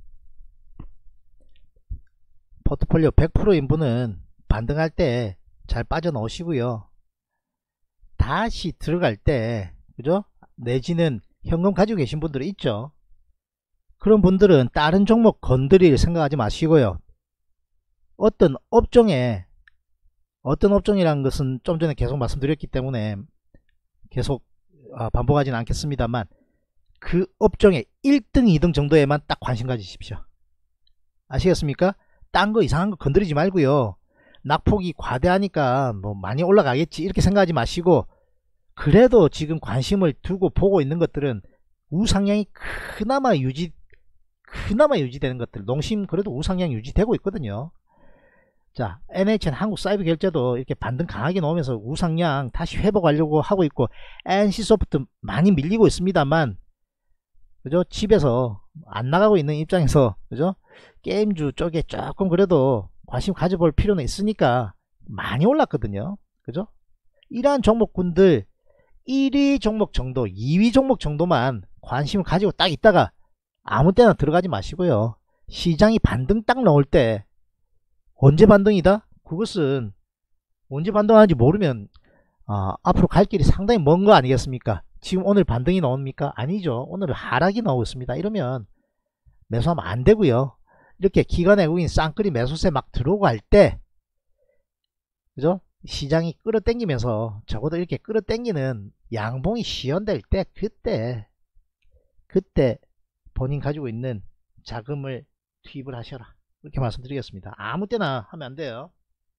포트폴리오 백 퍼센트 인분은 반등할 때 잘 빠져나오시고요. 다시 들어갈 때, 그죠? 내지는 현금 가지고 계신 분들이 있죠. 그런 분들은 다른 종목 건드릴 생각하지 마시고요. 어떤 업종에, 어떤 업종이라는 것은 좀 전에 계속 말씀드렸기 때문에 계속 반복하지는 않겠습니다만, 그 업종의 일 등, 이 등 정도에만 딱 관심 가지십시오. 아시겠습니까? 딴 거 이상한 거 건드리지 말고요. 낙폭이 과대하니까 뭐 많이 올라가겠지 이렇게 생각하지 마시고, 그래도 지금 관심을 두고 보고 있는 것들은 우상향이 그나마 유지 그나마 유지되는 것들, 농심 그래도 우상향 유지되고 있거든요. 자, 엔에이치엔 한국사이버결제도 이렇게 반등 강하게 나오면서 우상향 다시 회복하려고 하고 있고, 엔씨소프트 많이 밀리고 있습니다만, 그죠? 집에서 안 나가고 있는 입장에서, 그죠? 게임주 쪽에 조금 그래도 관심 가져볼 필요는 있으니까 많이 올랐거든요. 그죠? 이러한 종목군들 일 위 종목 정도, 이 위 종목 정도만 관심을 가지고 딱 있다가 아무 때나 들어가지 마시고요. 시장이 반등 딱 나올 때, 언제 반등이다? 그것은 언제 반등하는지 모르면 어, 앞으로 갈 길이 상당히 먼 거 아니겠습니까? 지금 오늘 반등이 나옵니까? 아니죠. 오늘 하락이 나오고 있습니다. 이러면 매수하면 안 되고요. 이렇게 기관 외국인 쌍끌이 매수세 막 들어오고 할 때, 그죠? 시장이 끌어당기면서 적어도 이렇게 끌어당기는 양봉이 시연될 때, 그때 그때 본인 가지고 있는 자금을 투입을 하셔라, 이렇게 말씀드리겠습니다. 아무 때나 하면 안 돼요.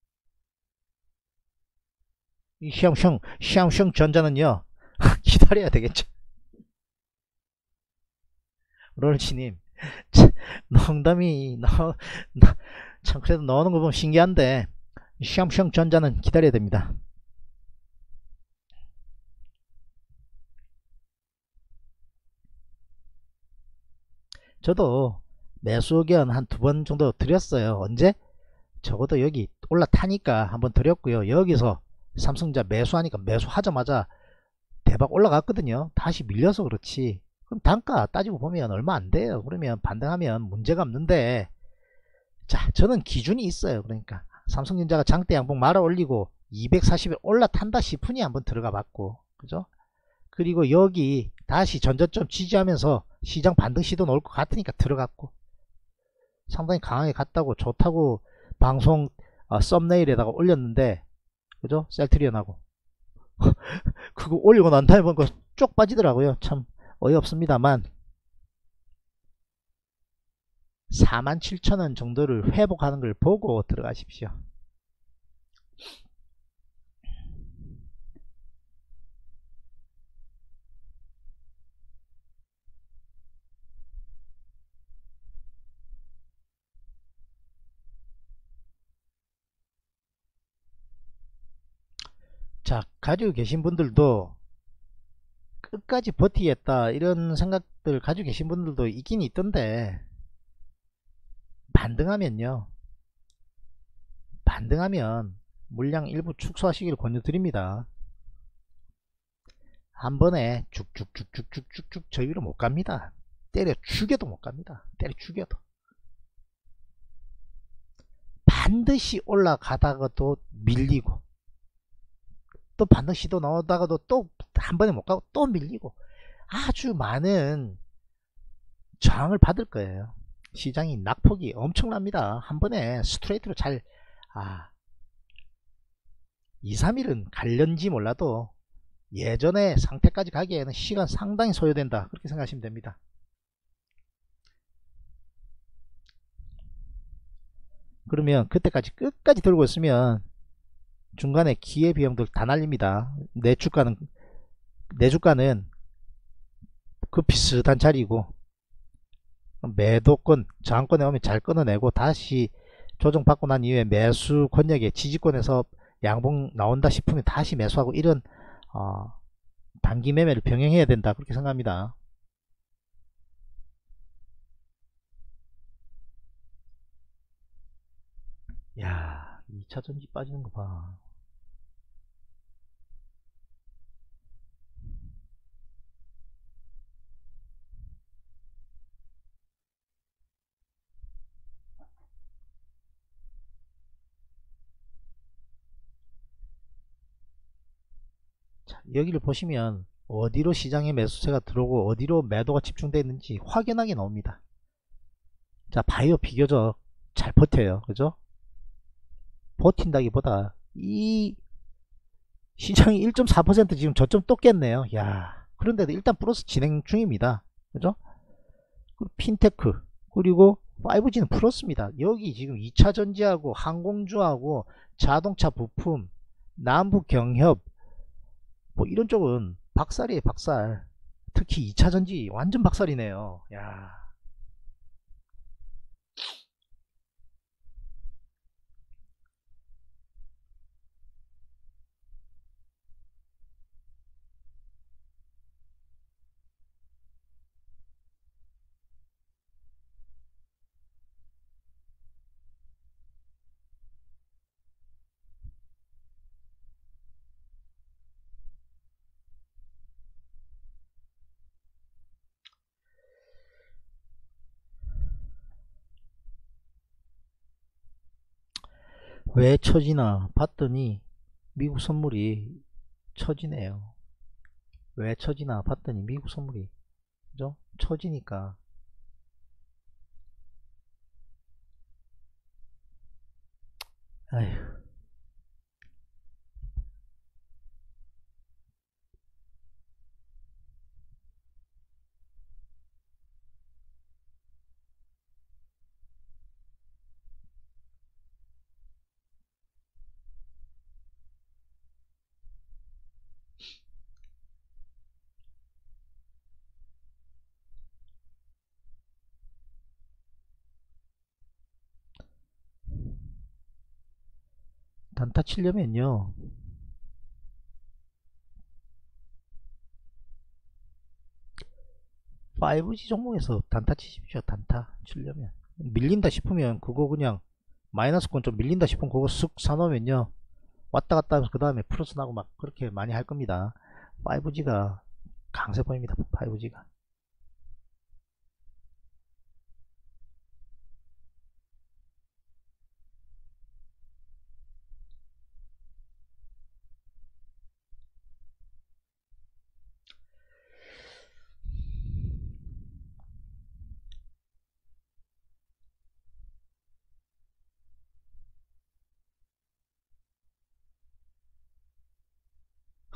이 샹샹 샹샹 전자는요 기다려야 되겠죠. 롤치님 농담이 너, 너, 참 그래도 나오는 거 보면 신기한데, 샹샹 전자는 기다려야 됩니다. 저도 매수 의견 한 두 번 정도 드렸어요. 언제? 적어도 여기 올라타니까 한번 드렸고요. 여기서 삼성전자 매수하니까 매수하자마자 대박 올라갔거든요. 다시 밀려서 그렇지. 그럼 단가 따지고 보면 얼마 안 돼요. 그러면 반등하면 문제가 없는데, 자, 저는 기준이 있어요. 그러니까 삼성전자가 장대 양봉 말아 올리고 이백사십에 올라탄다 싶으니 한번 들어가 봤고, 그죠? 그리고 여기 다시 전저점 지지하면서 시장 반등 시도 나올 것 같으니까 들어갔고, 상당히 강하게 갔다고 좋다고 방송 어, 썸네일에다가 올렸는데, 그죠? 셀트리온하고 그거 올리고 난 다음에 보니까 쭉 빠지더라고요. 참 어이없습니다만 사만 칠천 원 정도를 회복하는 걸 보고 들어가십시오. 자, 가지고 계신 분들도 끝까지 버티겠다 이런 생각들 가지고 계신 분들도 있긴 있던데, 반등하면요 반등하면 물량 일부 축소하시기를 권유드립니다. 한 번에 쭉쭉쭉쭉쭉쭉쭉 저 위로 못 갑니다. 때려 죽여도 못 갑니다. 때려 죽여도. 반드시 올라가다가도 밀리고, 또 반드시 또 나오다가도 또 한 번에 못 가고 또 밀리고, 아주 많은 저항을 받을 거예요. 시장이 낙폭이 엄청납니다. 한 번에 스트레이트로 잘, 아, 이, 삼 일은 갈련지 몰라도 예전의 상태까지 가기에는 시간 상당히 소요된다, 그렇게 생각하시면 됩니다. 그러면 그때까지 끝까지 들고 있으면 중간에 기회비용들 다 날립니다. 내 주가는 내 주가는 그 비슷한 자리고, 매도권 저항권에 오면 잘 끊어내고 다시 조정받고 난 이후에 매수 권역에 지지권에서 양봉 나온다 싶으면 다시 매수하고, 이런 어, 단기 매매를 병행해야 된다, 그렇게 생각합니다. 야, 이 차 전지 빠지는 거 봐. 자, 여기를 보시면 어디로 시장에 매수세가 들어오고 어디로 매도가 집중되어 있는지 확연하게 나옵니다. 자, 바이오 비교적 잘 버텨요, 그죠? 버틴다기보다 이 시장이 일 점 사 퍼센트 지금 저점 또 깼네요. 야, 그런데도 일단 플러스 진행 중입니다, 그죠? 그리고 핀테크, 그리고 파이브지는 플러스입니다. 여기 지금 이 차 전지하고 항공주하고 자동차 부품, 남북 경협, 뭐 이런 쪽은 박살이에요, 박살. 특히 이 차 전지 완전 박살이네요. 야, 왜 처지나 봤더니 미국 선물이 처지네요. 왜 처지나 봤더니 미국 선물이, 그죠? 처지니까. 아휴, 단타 치려면요 파이브지 종목에서 단타 치십시오. 단타 치려면 밀린다 싶으면 그거 그냥 마이너스권 좀 밀린다 싶으면 그거 쓱 사놓으면요 왔다 갔다 하면서 그 다음에 플러스 나고 막 그렇게 많이 할 겁니다. 파이브지가 강세 보입니다. 파이브지가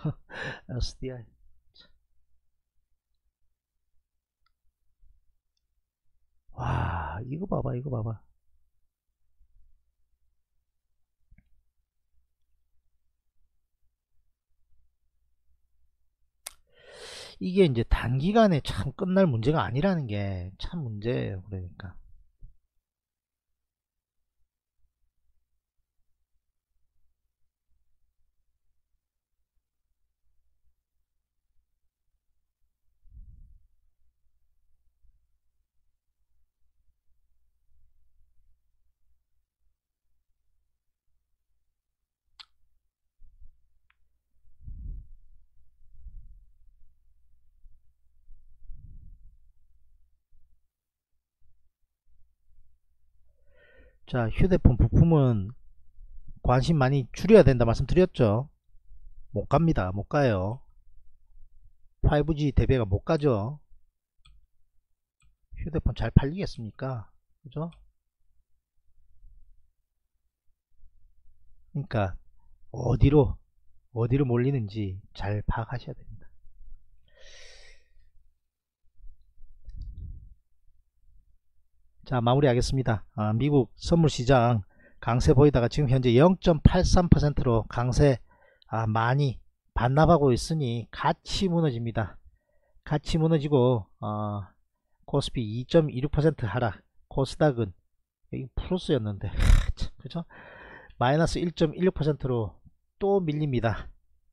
에스디아이. 와, 이거 봐봐, 이거 봐봐. 이게 이제 단기간에 참 끝날 문제가 아니라는 게 참 문제예요. 그러니까. 자, 휴대폰 부품은 관심 많이 줄여야 된다 말씀드렸죠. 못 갑니다. 못 가요. 파이브지 대비가 못 가죠. 휴대폰 잘 팔리겠습니까? 그죠? 그러니까 어디로 어디로 몰리는지 잘 파악하셔야 됩니다. 자, 마무리하겠습니다. 아, 미국 선물시장 강세 보이다가 지금 현재 영 점 팔삼 퍼센트로 강세 아, 많이 반납하고 있으니 같이 무너집니다. 같이 무너지고 어, 코스피 이 점 이육 퍼센트 하락, 코스닥은 여기 플러스였는데 그죠? 마이너스 일 점 일육 퍼센트로 또 밀립니다.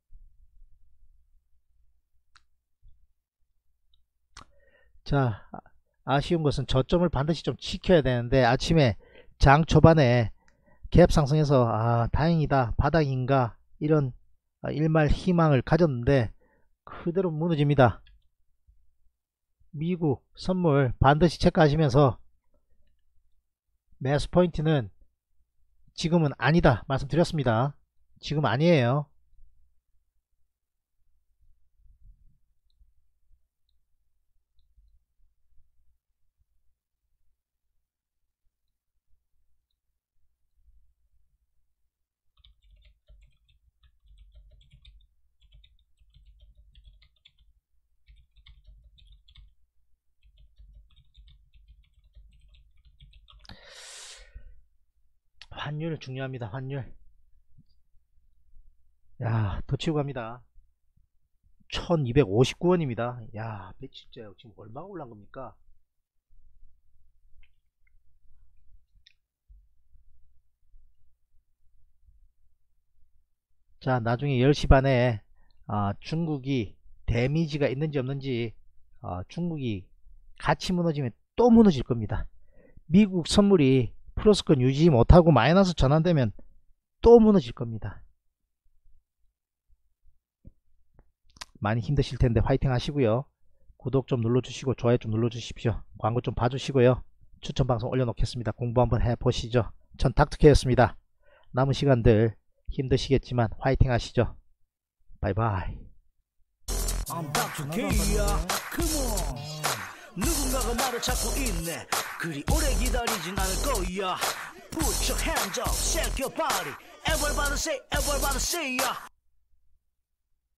자, 아쉬운 것은 저점을 반드시 좀 지켜야 되는데 아침에 장 초반에 갭 상승해서 아 다행이다 바닥인가 이런 일말 희망을 가졌는데 그대로 무너집니다. 미국 선물 반드시 체크하시면서 매수 포인트는 지금은 아니다 말씀드렸습니다. 지금 아니에요. 환율 중요합니다. 환율. 야, 더 치고 갑니다. 천이백오십구 원입니다. 야, 며칠째 지금 얼마가 올라간 겁니까? 자, 나중에 열 시 반에 아, 중국이 데미지가 있는지 없는지 아, 중국이 같이 무너지면 또 무너질 겁니다. 미국 선물이 플러스권 유지 못하고 마이너스 전환되면 또 무너질 겁니다. 많이 힘드실 텐데 화이팅 하시고요. 구독 좀 눌러주시고 좋아요 좀 눌러주십시오. 광고 좀 봐주시고요. 추천 방송 올려놓겠습니다. 공부 한번 해보시죠. 전 닥터케였습니다. 남은 시간들 힘드시겠지만 화이팅 하시죠. 바이바이. I'm 닥터 K야. Come on. 누군가가 나를 찾고 있네. 그리 오래 기다리진 않을 거야. Put your hands up, shake your body. Everybody say, everybody say, yeah.